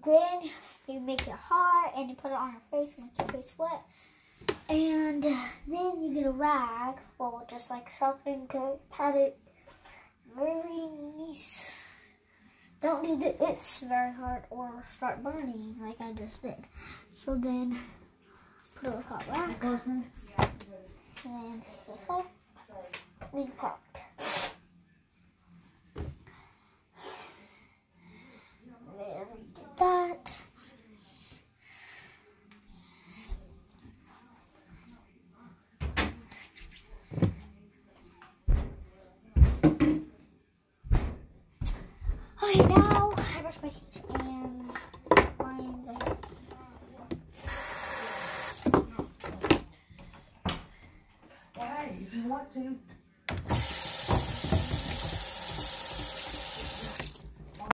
then you make it hot and you put it on your face, make your face wet. And then you get a rag, well, just like something to pat it very nice. Don't need it itch very hard or start burning like I just did. So then put it with hot rag. And then this one, clean pot. There we get that. Okay, now I brush my teeth and mine's right here. Hey, if you want to.